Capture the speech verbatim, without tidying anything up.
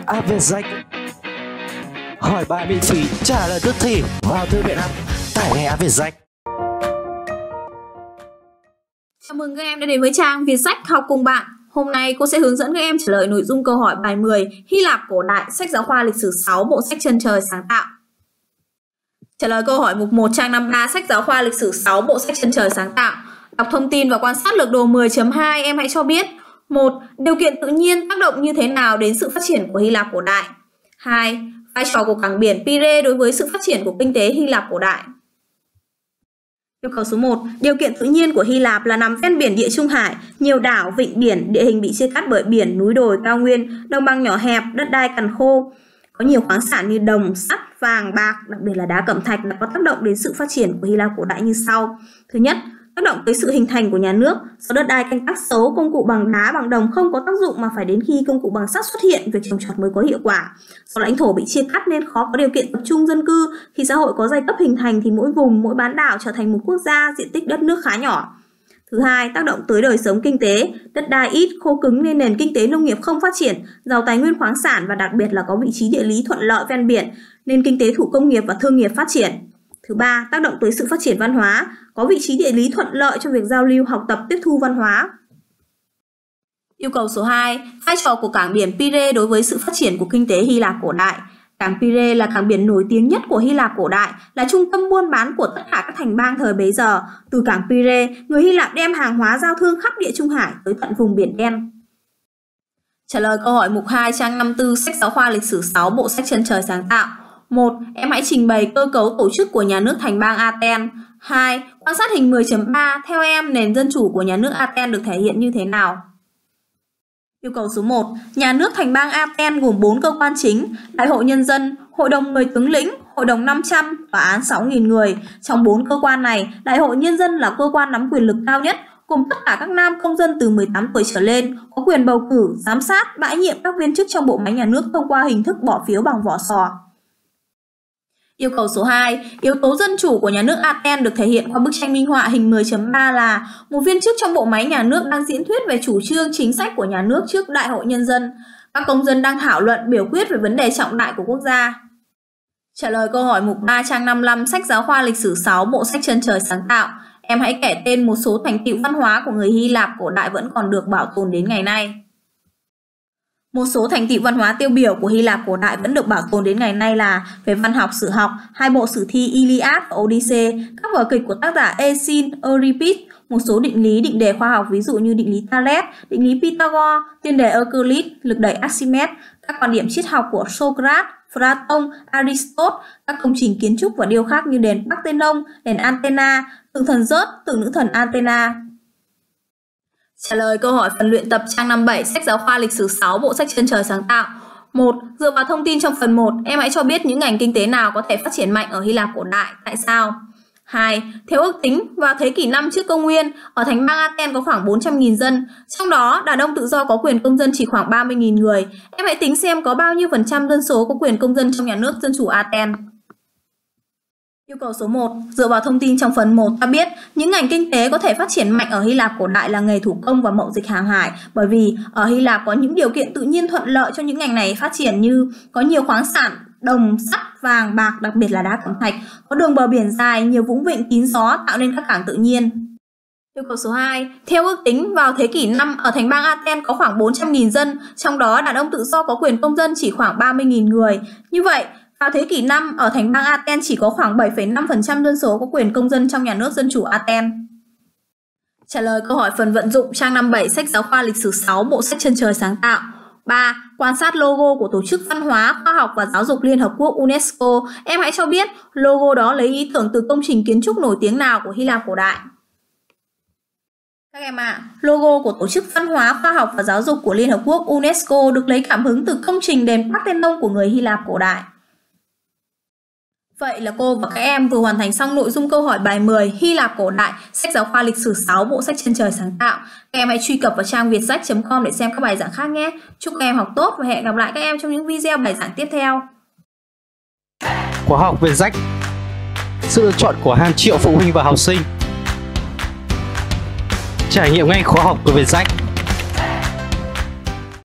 app Vietjet. Hỏi bài miễn phí, trả lời tức thì vào thư viện app, tải ngay app Vietjet. Chào mừng các em đã đến với trang Vietjet học cùng bạn. Hôm nay cô sẽ hướng dẫn các em trả lời nội dung câu hỏi bài mười Hy Lạp cổ đại, sách giáo khoa lịch sử sáu, bộ sách Chân trời sáng tạo. Trả lời câu hỏi mục một trang năm mươi ba, sách giáo khoa lịch sử sáu, bộ sách Chân trời sáng tạo. Đọc thông tin và quan sát lược đồ mười chấm hai, em hãy cho biết: một. Điều kiện tự nhiên tác động như thế nào đến sự phát triển của Hy Lạp cổ đại? hai. Vai trò của cảng biển Pirae đối với sự phát triển của kinh tế Hy Lạp cổ đại. Yêu cầu số một. Điều kiện tự nhiên của Hy Lạp là nằm ven biển Địa Trung Hải, nhiều đảo, vịnh biển, địa hình bị chia cắt bởi biển, núi đồi, cao nguyên, đồng bằng nhỏ hẹp, đất đai cằn khô. Có nhiều khoáng sản như đồng, sắt, vàng, bạc, đặc biệt là đá cẩm thạch đã có tác động đến sự phát triển của Hy Lạp cổ đại như sau. Thứ nhất, tác động tới sự hình thành của nhà nước. Do đất đai canh tác xấu, công cụ bằng đá, bằng đồng không có tác dụng mà phải đến khi công cụ bằng sắt xuất hiện, việc trồng trọt mới có hiệu quả. Do lãnh thổ bị chia cắt nên khó có điều kiện tập trung dân cư. Khi xã hội có giai cấp hình thành thì mỗi vùng, mỗi bán đảo trở thành một quốc gia, diện tích đất nước khá nhỏ. Thứ hai, tác động tới đời sống kinh tế. Đất đai ít, khô cứng nên nền kinh tế nông nghiệp không phát triển, giàu tài nguyên khoáng sản và đặc biệt là có vị trí địa lý thuận lợi ven biển nên kinh tế thủ công nghiệp và thương nghiệp phát triển. Thứ ba, tác động tới sự phát triển văn hóa, có vị trí địa lý thuận lợi cho việc giao lưu, học tập, tiếp thu văn hóa. Yêu cầu số hai, vai trò của cảng biển Pirae đối với sự phát triển của kinh tế Hy Lạp cổ đại. Cảng Pirae là cảng biển nổi tiếng nhất của Hy Lạp cổ đại, là trung tâm buôn bán của tất cả các thành bang thời bấy giờ. Từ cảng Pirae, người Hy Lạp đem hàng hóa giao thương khắp Địa Trung Hải tới tận vùng Biển Đen. Trả lời câu hỏi mục hai trang năm mươi tư, sách giáo khoa lịch sử sáu, bộ sách Chân trời sáng tạo. một. Em hãy trình bày cơ cấu tổ chức của nhà nước thành bang Athens. hai. Quan sát hình mười chấm ba, theo em nền dân chủ của nhà nước Athens được thể hiện như thế nào? Yêu cầu số một. Nhà nước thành bang Athens gồm bốn cơ quan chính: Đại hội nhân dân, Hội đồng mười tướng lĩnh, Hội đồng năm trăm, Tòa án sáu nghìn người. Trong bốn cơ quan này, Đại hội nhân dân là cơ quan nắm quyền lực cao nhất, cùng tất cả các nam công dân từ mười tám tuổi trở lên, có quyền bầu cử, giám sát, bãi nhiệm các viên chức trong bộ máy nhà nước thông qua hình thức bỏ phiếu bằng vỏ sò. Yêu cầu số hai. Yếu tố dân chủ của nhà nước Athens được thể hiện qua bức tranh minh họa hình mười chấm ba là một viên chức trong bộ máy nhà nước đang diễn thuyết về chủ trương chính sách của nhà nước trước Đại hội nhân dân. Các công dân đang thảo luận, biểu quyết về vấn đề trọng đại của quốc gia. Trả lời câu hỏi mục ba trang năm mươi lăm, sách giáo khoa lịch sử sáu, bộ sách Chân trời sáng tạo. Em hãy kể tên một số thành tựu văn hóa của người Hy Lạp cổ đại vẫn còn được bảo tồn đến ngày nay. Một số thành tựu văn hóa tiêu biểu của Hy Lạp cổ đại vẫn được bảo tồn đến ngày nay là về văn học, sử học, hai bộ sử thi Iliad và Odyssey, các vở kịch của tác giả Aeschines, Euripides, một số định lý, định đề khoa học ví dụ như định lý Thales, định lý Pythagore, tiên đề Euclid, lực đẩy Archimedes, các quan điểm triết học của Socrates, Plato, Aristotle, các công trình kiến trúc và điêu khắc như đền Parthenon, đền Athena, tượng thần Zeus, tượng nữ thần Athena. Trả lời câu hỏi phần luyện tập trang năm mươi bảy, sách giáo khoa lịch sử sáu, bộ sách Chân trời sáng tạo. một. Dựa vào thông tin trong phần một, em hãy cho biết những ngành kinh tế nào có thể phát triển mạnh ở Hy Lạp cổ đại, tại sao? hai. Theo ước tính, vào thế kỷ năm trước công nguyên, ở thành bang Athens có khoảng bốn trăm nghìn dân, trong đó đàn ông tự do có quyền công dân chỉ khoảng ba mươi nghìn người. Em hãy tính xem có bao nhiêu phần trăm dân số có quyền công dân trong nhà nước dân chủ Athens. Yêu cầu số một. Dựa vào thông tin trong phần một, ta biết những ngành kinh tế có thể phát triển mạnh ở Hy Lạp cổ đại là nghề thủ công và mậu dịch hàng hải, bởi vì ở Hy Lạp có những điều kiện tự nhiên thuận lợi cho những ngành này phát triển như có nhiều khoáng sản, đồng, sắt, vàng, bạc, đặc biệt là đá cẩm thạch, có đường bờ biển dài, nhiều vũng vịnh kín gió tạo nên các cảng tự nhiên. Yêu cầu số hai. Theo ước tính, vào thế kỷ năm, ở thành bang Athens có khoảng bốn trăm nghìn dân, trong đó đàn ông tự do có quyền công dân chỉ khoảng ba mươi nghìn người. Như vậy, vào thế kỷ năm, ở thành bang Athens chỉ có khoảng bảy phẩy năm phần trăm dân số có quyền công dân trong nhà nước dân chủ Athens. Trả lời câu hỏi phần vận dụng trang năm mươi bảy, sách giáo khoa lịch sử sáu, bộ sách Chân trời sáng tạo. ba. Quan sát logo của Tổ chức Văn hóa, Khoa học và Giáo dục Liên Hợp Quốc UNESCO. Em hãy cho biết logo đó lấy ý tưởng từ công trình kiến trúc nổi tiếng nào của Hy Lạp cổ đại? Các em ạ, à, logo của Tổ chức Văn hóa, Khoa học và Giáo dục của Liên Hợp Quốc UNESCO được lấy cảm hứng từ công trình đền Parthenon của người Hy Lạp cổ đại. Vậy là cô và các em vừa hoàn thành xong nội dung câu hỏi bài mười Hy Lạp cổ đại, sách giáo khoa lịch sử sáu, bộ sách Chân trời sáng tạo. Các em hãy truy cập vào trang vietjet chấm com để xem các bài giảng khác nhé. Chúc các em học tốt và hẹn gặp lại các em trong những video bài giảng tiếp theo. Khóa học Vietjet, sự lựa chọn của hàng triệu phụ huynh và học sinh. Trải nghiệm ngay khóa học của Vietjet.